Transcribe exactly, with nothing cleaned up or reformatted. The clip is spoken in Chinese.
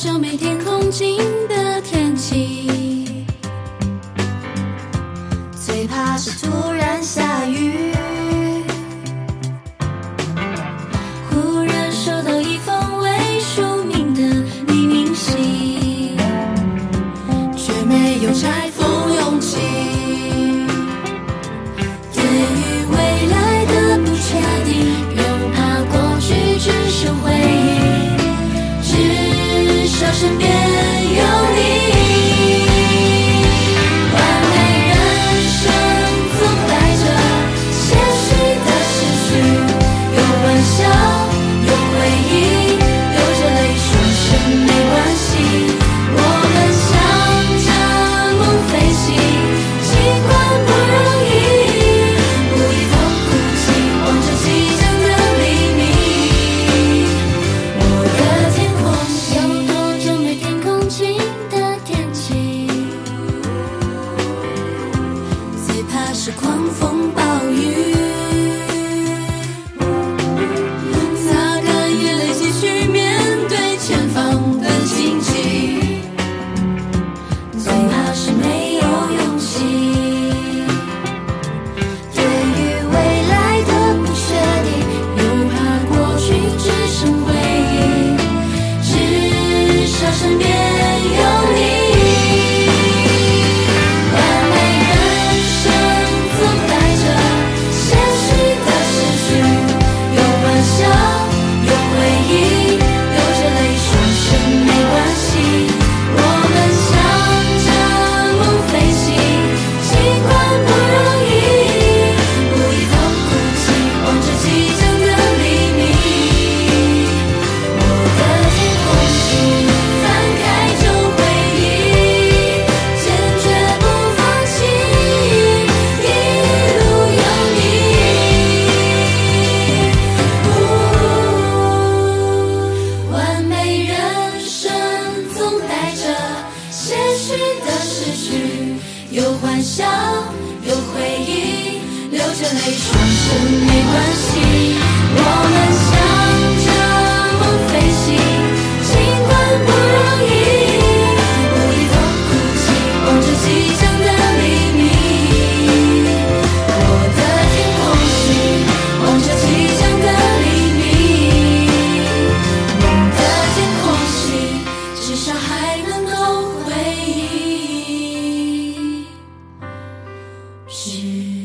久没天空晴的天气，最怕是突然下雨。忽然收到一封未署名的匿名信，却没有拆封勇气。对于未来的不确定，又怕过去只剩回忆，至少身边有你。完美人生总带着些许的失去，有欢笑，有回忆，流着泪说声没关系。我们向着梦飞行，尽管不容易，不一同哭泣，望着即将的黎明。我的天空有多久没天空晴的天气，最怕是狂风暴雨。擦干眼泪，继续面对前方的荆棘，最怕是没有勇气。对于未来的不确定，又怕过去只剩回忆，至少身边有你。完美人生总带着些许的失去，有欢笑，有回忆，流着泪说声没关系。我们向着梦飞行，尽管不容易，不一同哭泣，望着即将的黎明。我的天空是翻开旧回忆，坚决不放弃，一路有你。完美人生总带着些许的失去，有欢笑，有回忆，流着泪说声没关系。我们向着梦飞行，尽管不容易，不一同哭泣，望着即将的黎明。我的天空是望着即将的黎明，梦的天空是至少还能够回忆，是